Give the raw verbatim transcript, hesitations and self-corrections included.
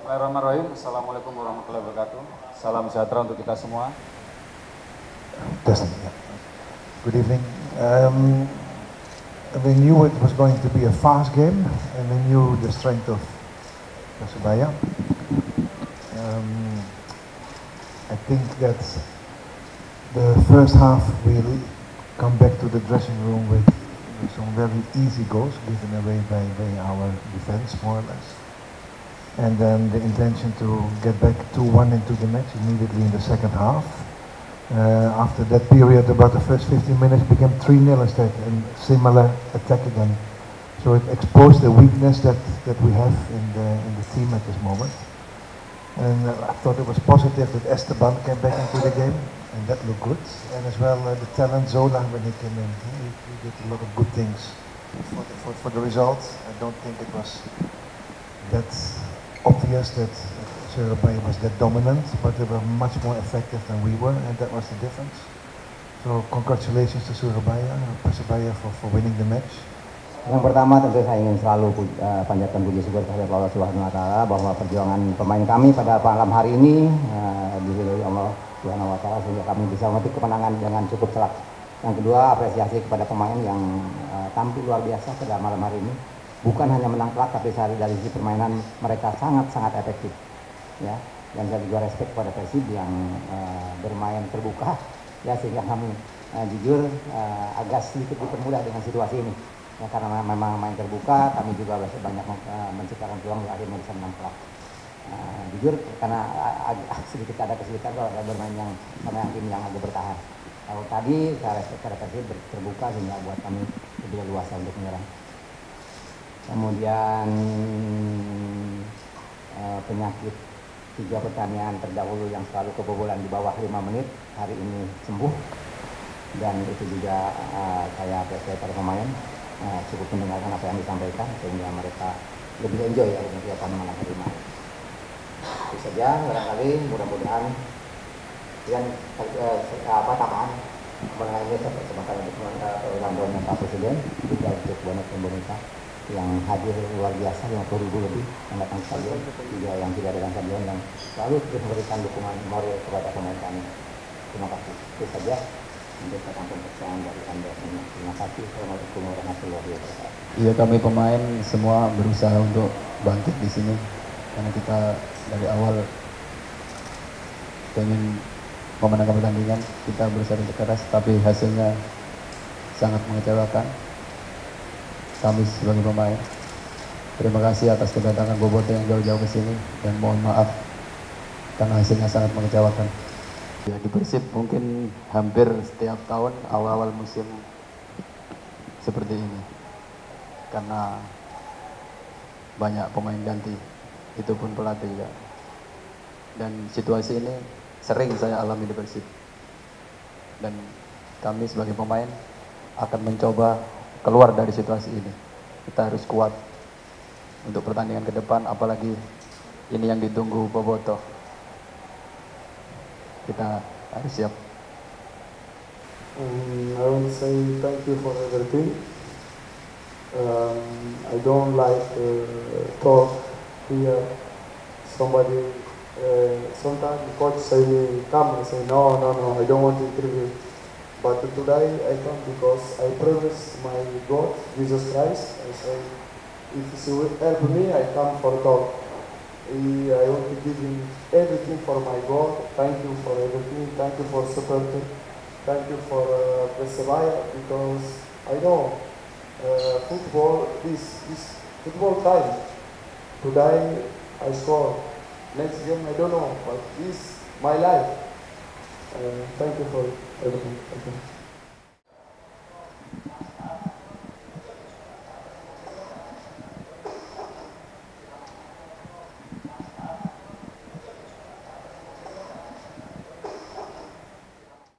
Bismillahirrahmanirrahim. Assalamualaikum warahmatullahi wabarakatuh. Salam sejahtera untuk kita semua. Good evening. Um, we knew it was going to be a fast game, and we knew the strength of Persebaya. Um, I think that the first half we come back to the dressing room with, with some very easy goals given away by, by our defense, more or less. And then the intention to get back two one into the match immediately in the second half. Uh, after that period, about the first fifteen minutes became three nil instead, and similar attack again. So it exposed the weakness that, that we have in the, in the team at this moment. And uh, I thought it was positive that Esteban came back into the game, and that looked good. And as well, uh, the talent Zola, when he came in, he, he did a lot of good things for the, for, for the result. I don't think it was that obvious that Surabaya was that dominant, but they were much more effective than we were, and that was the difference. So congratulations to Surabaya, Persebaya for, for winning the match. Yang pertama tentu saya ingin selalu uh, panjatkan puji syukur kepada Allah Subhanahu Wa Taala bahwa perjuangan pemain kami pada malam hari ini uh, diridhoi Allah Subhanahu Wa Taala sehingga kami bisa memetik kemenangan dengan cukup telak. Yang kedua, apresiasi kepada pemain yang uh, tampil luar biasa pada malam hari ini. Bukan hanya menang telak, tapi dari sisi permainan mereka sangat-sangat efektif, ya. Dan saya juga respect pada Persib yang uh, bermain terbuka, ya, sehingga kami uh, jujur uh, agak sedikit dipermudah dengan situasi ini, ya, karena memang main terbuka, kami juga banyak uh, menciptakan peluang akhirnya bisa menang telak. Uh, jujur karena agak sedikit ada kesulitan kalau ada bermain yang sama yang tim yang agak bertahan. Kalau tadi saya respect pada Persib terbuka sehingga buat kami lebih luasa untuk menyerang. Kemudian eh, penyakit tiga pertandingan terdahulu yang selalu kebobolan di bawah lima menit hari ini sembuh, dan itu juga eh, saya apresiasi para pemain eh, cukup mendengarkan apa yang disampaikan sehingga mereka lebih enjoy ya kegiatan malam hari ini. Itu saja, barangkali mudah-mudahan dan eh, apa tambahan mengenai kesempatan untuk ulang tahunnya Pak Presiden juga untuk bonek Indonesia yang hadir luar biasa, lima puluh ribu lebih yang datang stadion, juga yang tidak datang stadion, dan selalu terus memberikan dukungan moral kepada pemain kami. Terima kasih. Itu saja untuk tampil percayaan dari Anda semua. Terima kasih. Assalamualaikum warahmatullahi wabarakatuh. Iya, kami pemain semua berusaha untuk bangkit di sini karena kita dari awal ingin memenangkan pertandingan, kita berusaha untuk keras, tapi hasilnya sangat mengecewakan. Kami sebagai pemain, terima kasih atas kedatangan Boboto yang jauh-jauh ke sini, dan mohon maaf karena hasilnya sangat mengecewakan. Ya, di Persib mungkin hampir setiap tahun awal-awal musim seperti ini karena banyak pemain ganti, itu pun pelatih ya. Dan situasi ini sering saya alami di Persib, dan kami sebagai pemain akan mencoba keluar dari situasi ini. Kita harus kuat untuk pertandingan ke depan, apalagi ini yang ditunggu Boboto. Kita harus siap. Um, I want to say thank you for everything. Um, I don't like uh, talk here. Somebody, uh, sometimes the coach say me come and say no, no, no, I don't want to interview. But today I come because I promise my God, Jesus Christ, I say, if He will help me, I come for talk. I, I want to give Him everything for my God. Thank you for everything. Thank you for supporting. Thank you for uh, Persebaya, because I know uh, football is, is football time. Today I score. Next game I don't know, but this is my life. Uh, thank you for everything. Thank you.